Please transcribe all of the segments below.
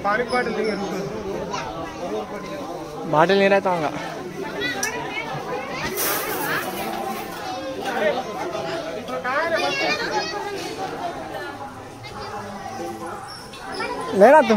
bottle नहीं रहता होगा लेना तुम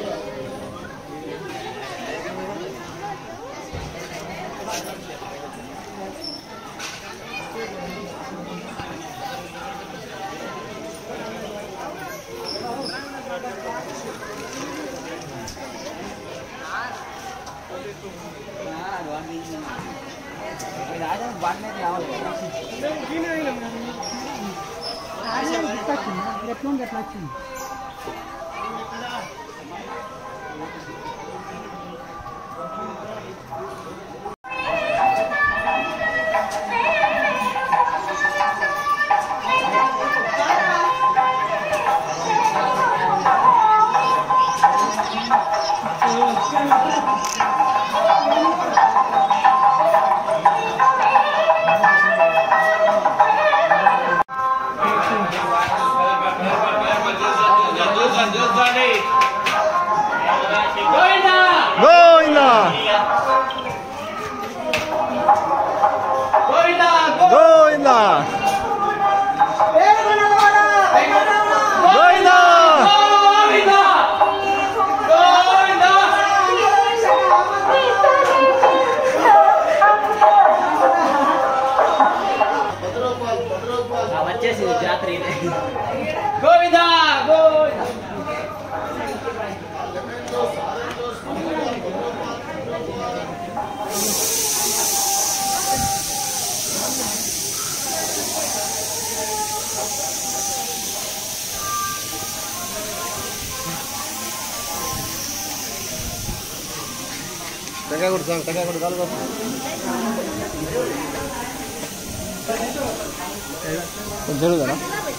జరుగుదా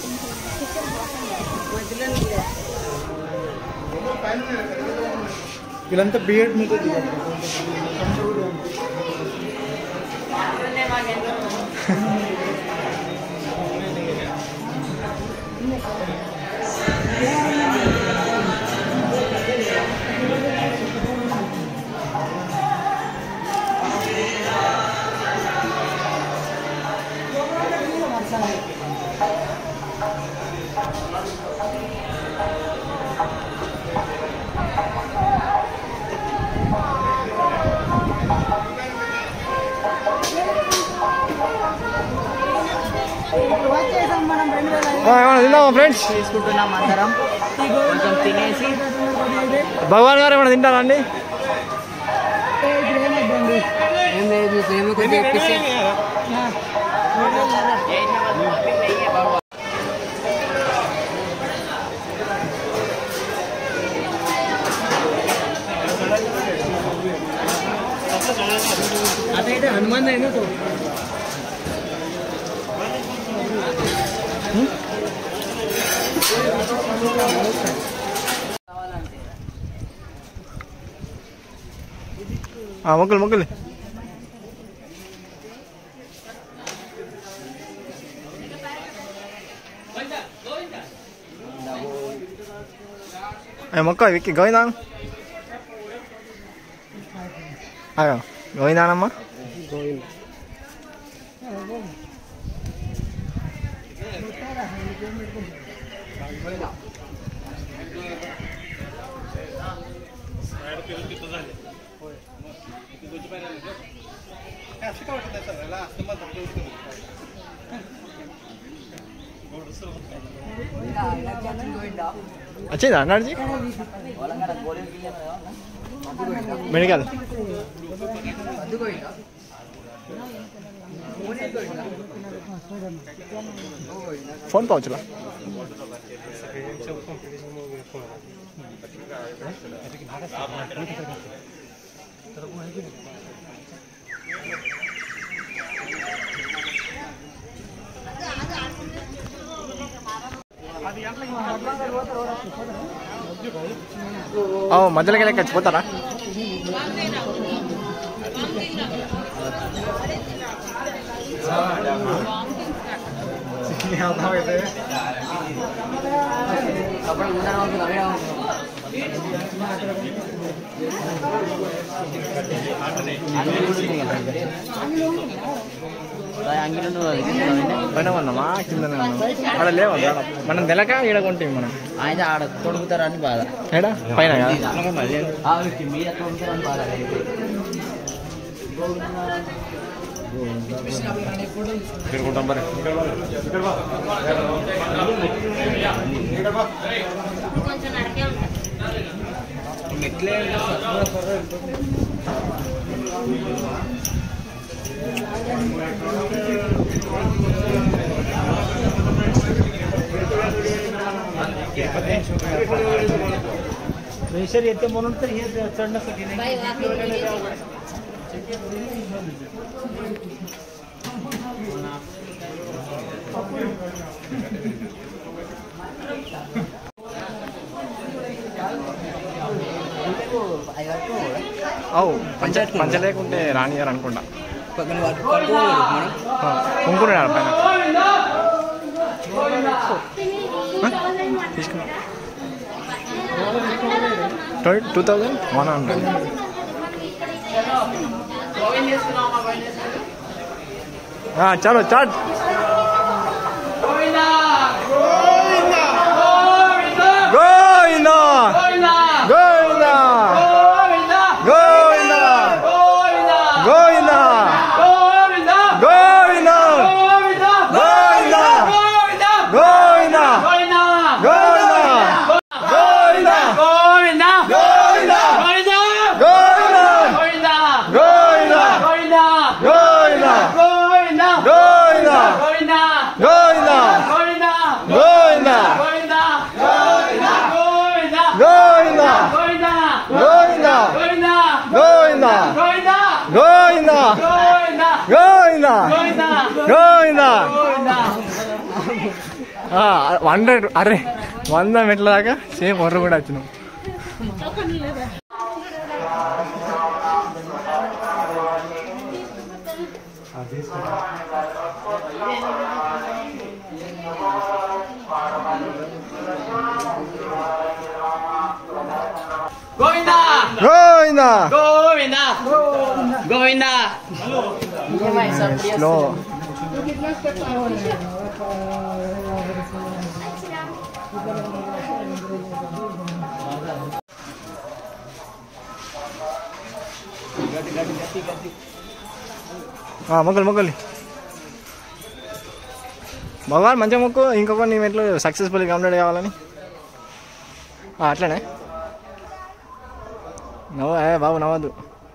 వీళ్ళంతా బిఎడ్ మీద ఫ్రెండ్స్ తీసుకుంటున్నాం అందరం కొంచెం తినేసి భగవాన్ గారు ఏమైనా తింటారా అండి అదైతే హనుమాన్ అయినా మొక్కలు మొక్కలు మొక్క విక్కి గోవిందాను గోవిందానమ్మా వచ్చిందా అన్నాడు మెడికల్ ఫోన్ పౌచ్లా మధ్యలోకి వెళ్ళి చచ్చిపోతారా పైన ఉన్నామా కిందనే ఉన్నాం ఆడ లేవు మనం నెలక ఈడ కొంటే మనం ఆయన ఆడ తొడుగుతారని బాధ ఏడా పైన మీద తొడుగుతారని బాధ తిరుగుతాం మరి प्रेशर येते म्हणून तर हे चढण्यासाठी పంచ లేకుంటే రానియారు అనుకుంటా కొనుక్కున్నాడు పైన తీసుకున్నా 2100 चलो चाट गोविंदा गोविंदा गोविंदा गोविंदा गोविंदा गोविंदा गोविंदा गोविंदा अरे 100 మెట్ల దాకా సేమ్ ఒర్ర కూడా వచ్చినాం గోవిందా గోవిందా గోవిందా గోవిందా స్లో మొక్కలు భగవాన్ మంచిగా మొక్కు ఇంకొక నీ మెట్లు సక్సెస్ఫుల్ కంప్లీట్ కావాలని అట్లనే బాబు నవ్వద్దు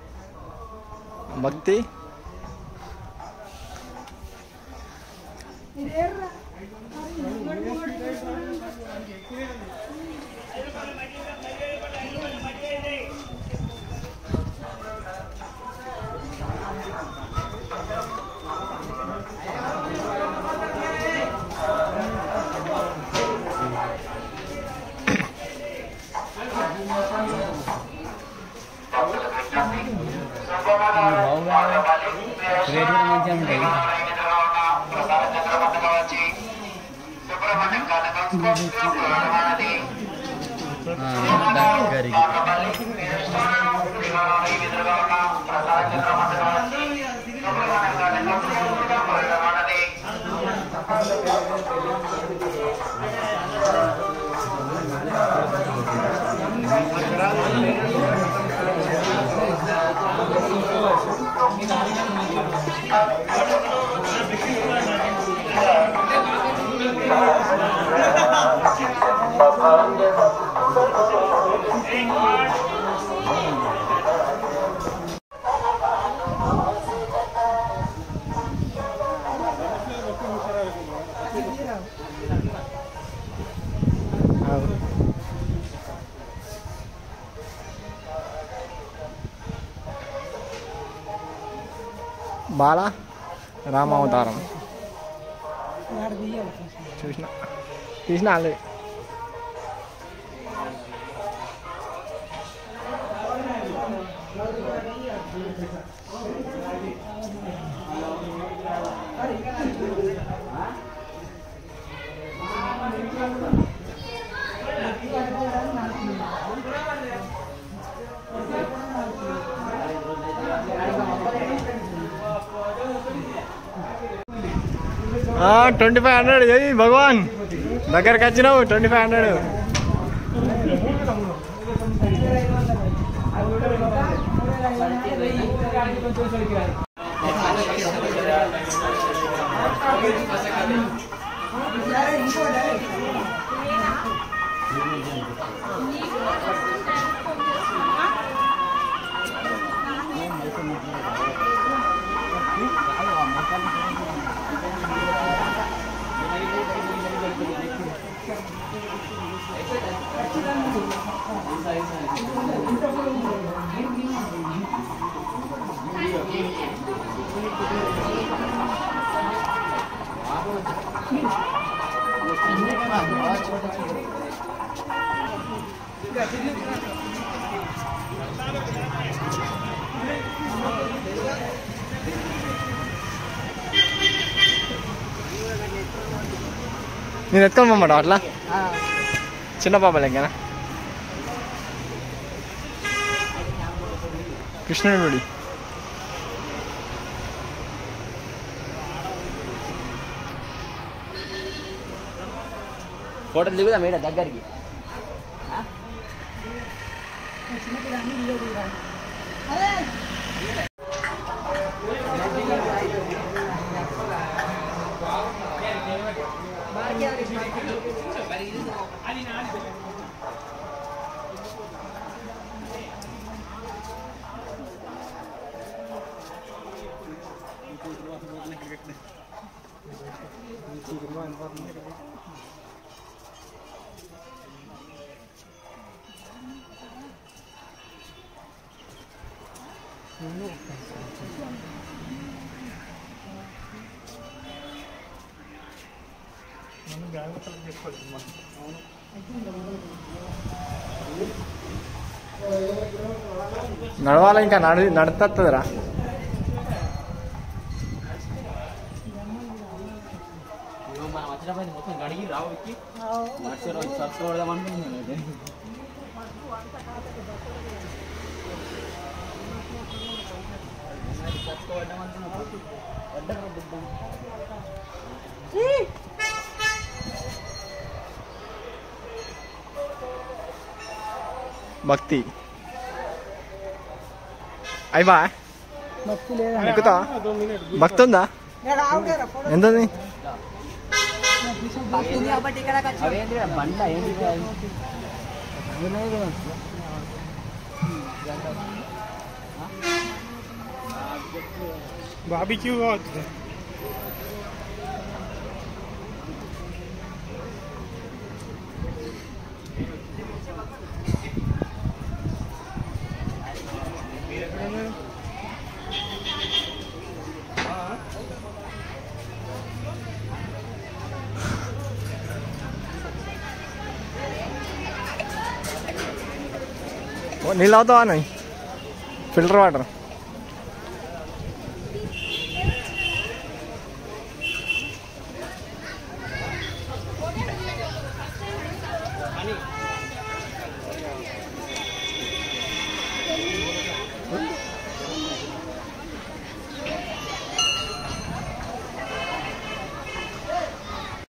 భక్తి బాల రామావతారం తీసిన ఆల్రెడీ 2500 జై భగవాన్ దగ్గరకు వచ్చినావు 2500 నేను ఎత్తుకోమమ్మాట అట్లా చిన్న పాపలే కదా కృష్ణుడి ఫోటోలు దిగుదా మేడం దగ్గరికి నడవాలా ఇంకా నడుతుందిరా మనం వచ్చినప్పుడు మొత్తం గడిగి రావు ఎక్కి సరుకోడదామనుకుంటున్నాను భక్తి అయివా ఎక్కుతా భక్తి ఉందా ఎంత బండ ఏంటి బాబీక్యూ అవుతుంది నీళ్ళు అవుతావా నువ్వు ఫిల్టర్ వాటర్ అని